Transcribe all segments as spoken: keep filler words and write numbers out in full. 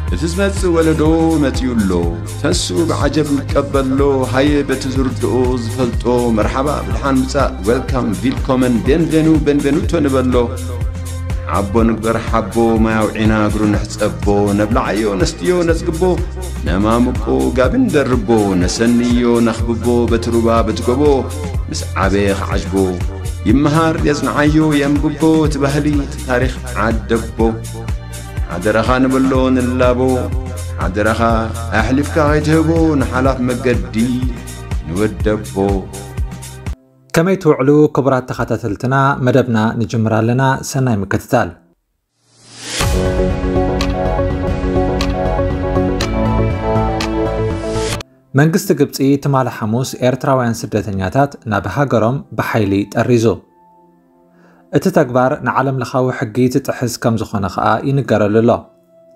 تسمت ولدو متيولو تنسو بعجب متقبلو هاي بتزردو زفلتو مرحبا بالحان مساء ويلكم فيلكومن بينفينو بينفينوتو نبلو عبو نقدر حبو ما يوعينا قرو نحسبو نبلعيو نستيو نزقبو نمامكو قابن دربو نسنيو نخببو بتروبا بتقبو مس عبيخ عجبو يمهار يزنعيو ينببو تبهلي تاريخ عدبو عدرخا نبلو نلابو عدرخا أحلفكا غيتهبو نحلاف مقدي نودبو كما يتوعلو كبرات تخاتتلتنا مدبنا نجمرا لنا سنة مكتتال منقست قبطي تمال حموس ኤርትራውያን ስደተኛታት ናብ ሃገሮም ብሓይሊ ጠሪዙ እቲ ተግባር ንዓለም ለኻዊ ሕጊ ትጥሕዝ ከም ዝኾነ ኸኣ ይንገረሉ ኣሎ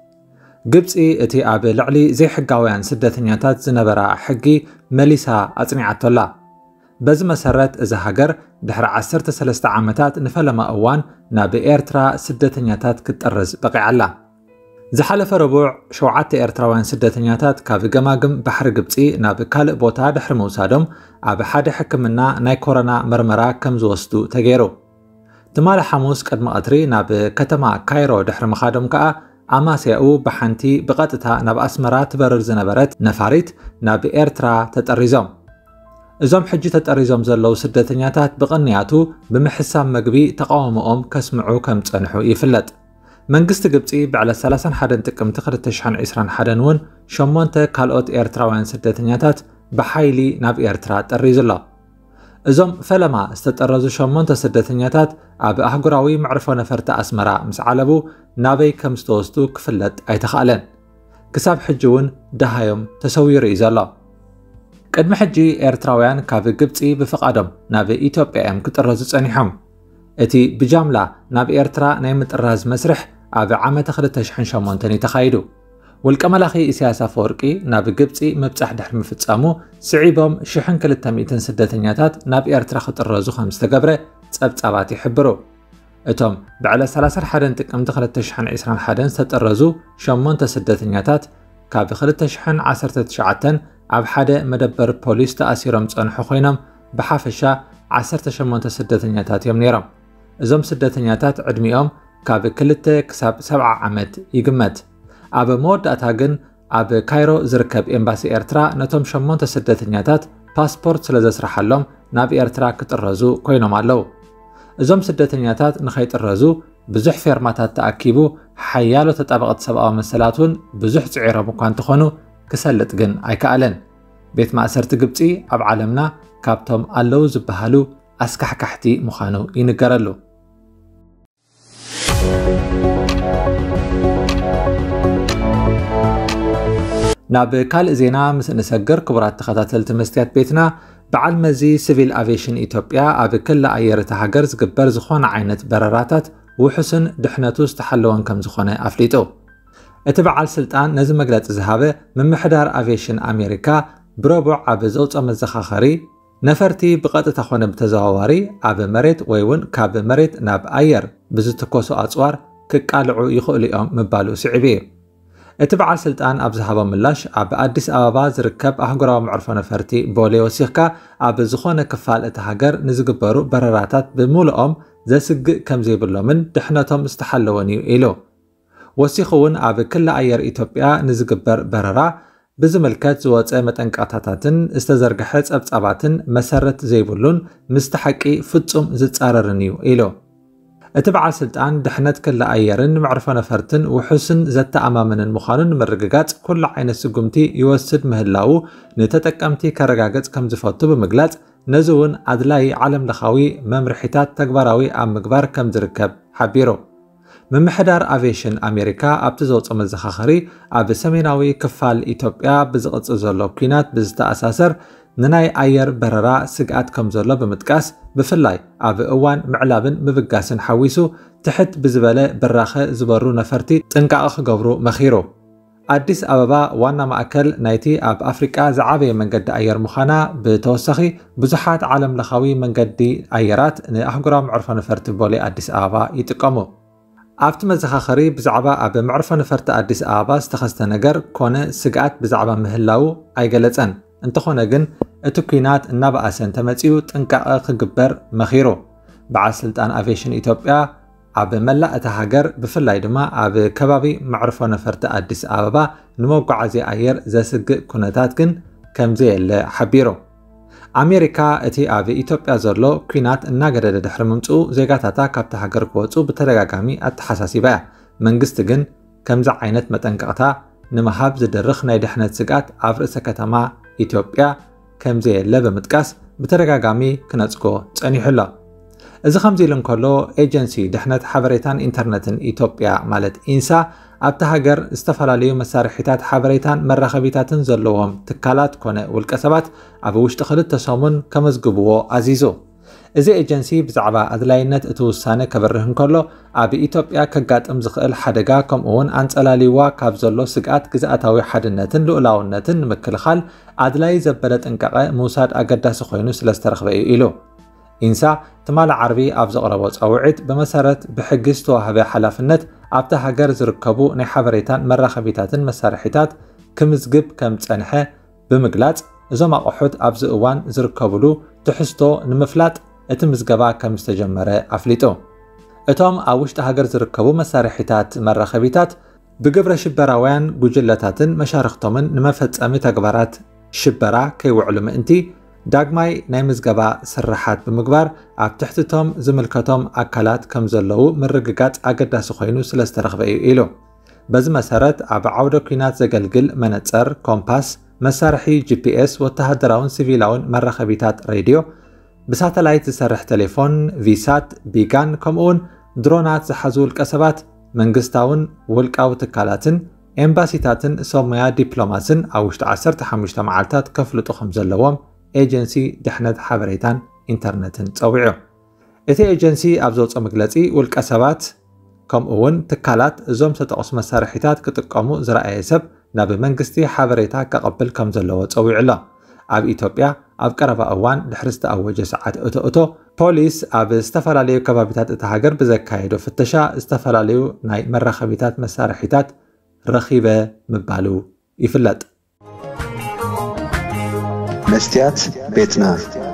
ግብፂ እቲ ኣብ ልዕሊ ዘይሕጋውያን ስደተኛታት ዝነበራ ሕጊ መሊሳ ኣጽኒዓቶላ በዚ መሰረት እዚ ሃገር ድሕሪ ዓሰርተ ሰለስተ ዓመታት ንፈለማ እዋን ናብ ኤርትራ ስደተኛታት ክትጠርዝ በቂዓላ ዝሓለፈ ረቡዕ ሸውዓተ ኤርትራውያን ስደተኛታት ካብ ገማግም ባሕሪ ግብፂ ናብ ካልእ ቦታ ድሕሪ ምውሳዶም ኣብ ሓደ ሕክምና ናይ ኮሮና መርመራ ከም ዝወስዱ ተገይሩ ትማል ሓሙስ ቅድሚ ቀትሪ ናብ ከተማ ካይሮ ድሕሪ ምኻዶም ከዓ ኣማስያኡ ብሓንቲ ብቐጥታ ናብ ኣስመራ ትበርር ዝነበረት ነፋሪት ናብ ኤርትራ ተጠሪዞም እዞም ሕጂ ተጠሪዞም ዘለው ስደተኛታት ብቕንያቱ ብምሕሳብ መግቢ ተቃውሞኦም ከስምዑ ከም ጸንሑ ይፍለጥ መንግስቲ ግብፂ ብዕለት ሰላሳ ወሓደ ጥቅምቲ ክልተ ሽሕን ዒስራን ሓደን እውን ሸሞንተ ካልኦት ኤርትራውያን ስደተኛታት ብሓይሊ ናብ ኤርትራ ጠሪዙሎ እዞም ፈለማ ዝተጠረዙ ሸሞንተ ስደተኛታት ኣብ ኣህጉራዊ መዕርፎ ነፈርቲ ኣስመራ ምስ ዓለቡ ናበይ ከም ዝተወስዱ ክፍለጥ ኣይተኻእለን ክሳብ ሕጂ እውን ደሃዮም ተሰዊሩ እዩ ዘሎ ቅድሚ ሕጂ ኤርትራውያን ካብ ግብፂ ብፍቓዶም ናብ ኢትዮጵያ እዮም ክጥረዙ ጸኒሖም እቲ ብጃምላ ናብ ኤርትራ ናይ ምጥራዝ መስርሕ ኣብ ዓመተ ክልተ ሽሕን ሸሞንተን ተኻይዱ ውልቀ መላኺ ኢሳያስ ኣፈወርቂ ናብ ግብፂ ምብጻሕ ድሕሪ ምፍጻሙ ስዒቦም ሽሕን ክልተ ሚእትን ስደተኛታት ናብ ኤርትራ ክጥረዙ ከም ዝተገብረ ጸብጻባት ይሕብሩ እቶም ብዕለት ሰላሳ ወሓደ ጥቅምቲ ክልተ ሽሕን ዒስራን ሓደን ዝተጠረዙ ሸሞንተ ስደተኛታት ካብ ክልተ ሽሕን ዓሰርተ ትሽዓተን ኣብ ሓደ መደበር ፖሊስ ተኣሲሮም ጸንሑ ኮይኖም ብሓፈሻ ዓሰርተ ሸሞንተ ስደተኛታት እዮም ነይሮም እዞም ስደተኛታት ዕድሚኦም ካብ ክልተ ክሳብ ሰብዓ ዓመት ይግመት ኣብ መወዳእታ ግን ኣብ ካይሮ ዝርከብ ኤምባሲ ኤርትራ ነቶም ሸሞንተ ስደተኛታት ፓስፖርት ስለ ዘስራሓሎም ናብ ኤርትራ ክጥረዙ ኮይኖም ኣለው እዞም ስደተኛታት ንኸይጥረዙ ብዙሕ ፌርማታት ተኣኪቡ ሓያሎ ተጣበቕቲ ሰብኣዊ መሰላት እውን ብዙሕ ጽዒሮም እኳ እንትኾኑ ክሰልጥ ግን ኣይከኣለን ቤት ማእሰርቲ ግብፂ ኣብ ዓለምና ካብቶም ኣለው ዝበሃሉ ኣስካሕካሕቲ ምዃኑ ይንገረሉ ናብ ካልእ ዜና ምስ ንሰግር ክቡራት ተኸታተልቲ መስትያት ቤትና በዓል መዚ ሲቪል ኣቪዬሽን ኢትዮጵያ ኣብ ክልል ኣየር እቲ ሃገር ዝግበር ዝኾነ ዓይነት በረራታት ውሕስን ድሕነቱ ዝተሓለወን ከም ዝኾነ ኣፍሊጡ እቲ በዓል ስልጣን ነዚ መግለፂ ዝሃበ ምምሕዳር ኣቪዬሽን ኣሜሪካ ብረቡዕ ኣብ ዘውፅኦ መዘኻኸሪ ነፈርቲ ብቐጥታ ኾነ ብተዘዋዋሪ ኣብ መሬት ወይ እውን ካብ መሬት ናብ ኣየር ብዝትኮሱ ኣጽዋር ክቃልዑ ይኽእሉ እዮም ምባሉ ስዒብ እዩ እቲ በዓል ስልጣን ኣብ ዝሃቦ ምላሽ ኣብ ኣዲስ ኣበባ ዝርከብ ኣህጉራዊ መዕርፎ ነፈርቲ ቦሌ ወሲኽካ ኣብ ዝኾነ ክፋል እቲ ሃገር ንዝግበሩ በረራታት ብምሉኦም ዘስግእ ከም ዘይብሎምን ድሕነቶም ዝተሓለወን እዩ ኢሉ ወሲኹ እውን ኣብ ክልል ኣየር ኢትዮጵያ ንዝግበር በረራ ብዝምልከት ዝወፀ መጠንቀቕታታትን ዝተዘርግሐ ጸብጻባትን መሰረት ዘይብሉን ምስቲ ሓቂ ፍጹም ዝጻረርን እዩ ኢሉ እቲ በዓል ስልጣን ድሕነት ክልል ኣየርን መዕርፎ ነፈርትን ውሑስን ዘተኣማምንን ምዃኑን ንምርግጋጽ ኩሉ ዓይነት ስጉምቲ ይወስድ ምህላው ንተጠቀምቲ ከረጋገጽ ከም ዝፈቱ ብምግላጽ ነዚ እውን ኣድላይ ዓለም ለኻዊ መምርሒታት ተግባራዊ ኣብ ምግባር ከም ዝርከብ ሓቢሩ ምምሕዳር ኣቪዬሽን ኣሜሪካ ኣብቲ ዘውፅኦ መዘኻኸሪ ኣብ ሰሜናዊ ክፋል ኢትዮጵያ ብዝቕጽል ዘሎ ኩናት ብዝተኣሳሰር ንናይ ኣየር በረራ ስግኣት ከም ዘሎ ብምጥቃስ ብፍላይ ኣብ እዋን ምዕላብን ምብጋስን ሓዊሱ ትሕት ብዝበለ ብራኸ ዝበሩ ነፈርቲ ጥንቃቐ ክገብሩ መኺሩ ኣዲስ ኣበባ ዋና ማእከል ናይቲ ኣብ ኣፍሪቃ ዝዓበየ መንገዲ ኣየር ምዃና ብተወሳኺ ብዙሓት ዓለም ለኻዊ መንገዲ ኣየራት ንኣህጉራዊ መዕርፎ ነፈርቲ ቦሌ ኣዲስ ኣበባ ይጥቀሙ ኣብቲ መዘኻኸሪ ብዛዕባ ኣብ መዕርፎ ነፈርቲ ኣዲስ ኣበባ ዝተኸስተ ነገር ኮነ ስግኣት ብዛዕባ ምህላው ኣይገለጸን። እንተኾነ ግን እቲ ኩናት እናበኣሰ እንተመጺኡ ጥንቃቐ ክግበር መኺሩ። በዓል ስልጣን ኣቪዬሽን ኢትዮጵያ ኣብ መላእ እታ ሃገር ብፍላይ ድማ ኣብ ከባቢ መዕርፎ ነፈርቲ ኣዲስ ኣበባ ንመጓዓዝያ ኣየር ዘስግእ ኩነታት ግን ከምዘየለ ሓቢሩ። ኣሜሪካ እቲ ኣብ ኢትዮጵያ ዘሎ ኩናት እናገደደ ድሕሪ ምምጽኡ ዜጋታታ ካብቲ ሃገር ክወጹ ብተደጋጋሚ ኣተሓሳሲባ እያ። መንግስቲ ግን ከምዚ ዓይነት መጠንቀቕታ ንምሃብ ዝደርኽ ናይ ድሕነት ስጋት ኣብ ርእሰ ከተማ ኢትዮጵያ ከምዘየለ ብምጥቃስ ብተደጋጋሚ ክነጽጎ ጸኒሑ ኣሎ። እዚ ከምዚ ኢሉ እንከሎ ኤጀንሲ ድሕነት ሓበሬታን ኢንተርነትን ኢትዮጵያ ማለት ኢንሳ ኣብቲ ሃገር ዝተፈላለዩ መሳርሒታት ሓበሬታን መራኸቢታትን ዘለዎም ትካላት ኮነ ውልቀ ሰባት ኣብ ውሽጢ ክልተ ሰሙን ከመዝግብዎ ኣዚዙ። እዚ ኤጀንሲ ብዛዕባ ኣድላይነት እቲ ውሳነ ከበርህ እንከሎ ኣብ ኢትዮጵያ ከጋጥም ዝኽእል ሓደጋ ከምኡውን ኣንጸላሊዋ ካብ ዘሎ ስግኣት ግዝኣታዊ ሓድነትን ልኡላውነትን ንምክልኻል ኣድላይ ዘበለ ጥንቃቐ ምውሳድ ኣገዳሲ ኮይኑ ስለ ዝተረኽበ እዩ ኢሉ። ኢንሳ ትማል ዓርቢ ኣብ ዘቕረቦ ጸውዒት ብመሰረት ብሕጊ ዝተዋህበ ሓላፍነት ኣብቲ ሃገር ዝርከቡ ናይ ሓበሬታን መራኸቢታትን መሳርሒታት ክምዝግብ ከም ጸንሐ ብምግላጽ እዞም ኣቑሑት ኣብዚ እዋን ዝርከብሉ ትሕዝቶ ንምፍላጥ እቲ ምዝገባ ከም ዝተጀመረ ኣፍሊጡ። እቶም ኣብ ውሽጢ ሃገር ዝርከቡ መሳርሒታት መራኸቢታት ብግብረ ሽበራውያን ጉጅለታትን መሻርክቶምን ንመፈጸሚ ተግባራት ሽበራ ከይውዕሉ ምእንቲ ዳግማይ ናይ ምዝገባ ስራሓት ብምግባር ኣብ ትሕትቶም ዝምልከቶም ኣካላት ከም ዘለዉ ምርግጋጽ ኣገዳሲ ኮይኑ ስለ ዝተረኽበ እዩ ኢሉ። በዚ መሰረት ኣብ ዓውደ ኩናት ዘገልግል መነጽር፣ ኮምፓስ፣ መሳርሒ ጂፒኤስ፣ ወተሃደራውን ሲቪላውን መራኸቢታት ሬድዮ፣ ብሳተላይት ዝሰርሕ ቴሌፎን፣ ቪሳት፣ ቢጋን ከምኡውን ድሮናት ዝሓዙ ውልቀ ሰባት መንግስታውን ውልቃዊ ትካላትን ኤምባሲታትን ሰብ ሞያ ዲፕሎማስን ኣብ ውሽጢ ዓሰርተ ሓሙሽተ መዓልታት ከፍልጡ ከም ዘለዎም ኤጀንሲ ድሕነት ሓበሬታን ኢንተርነትን ጸዊዑ። እቲ ኤጀንሲ ኣብ ዘውፅኦ መግለጺ ውልቀ ሰባት ከምኡውን ትካላት እዞም ዝተጠቕሱ መሳርሒታት ክጥቀሙ ዝረኣየ ሰብ ናብ መንግስቲ ሓበሬታ ከቐብል ከም ዘለዎ ጸዊዑ ኣሎ። ኣብ ኢትዮጵያ ኣብ ቀረባ እዋን ድሕሪ ዝተኣወጀ ሰዓት እቶ ፖሊስ ኣብ ዝተፈላለዩ ከባቢታት እቲ ሃገር ብዘካየዶ ፍተሻ ዝተፈላለዩ ናይ መራኸቢታት መሳርሒታት ረኺበ ምባሉ ይፍለጥ። መስትያት ቤትና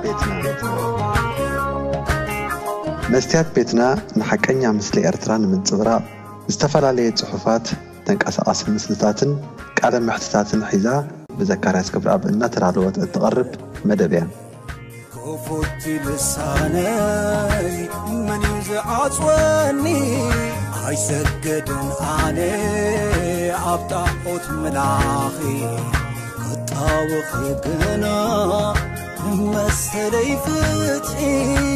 መስትያት ቤትና ንሐቀኛ ምስሊ ኤርትራ ንምንጽብራቕ ዝተፈላለዩ ጽሑፋት ተንቀሳቓሲ ምስልታትን ቃለ መሕትታትን ሒዛ ብዘካርያስ ክብረኣብ እናተዳለወት እትቐርብ መደብ እያ። كفوت لساني من يزعصوني عيسجدن أنا عبطاقوت ملاخي قطاوخ يقنا مسلي فتحي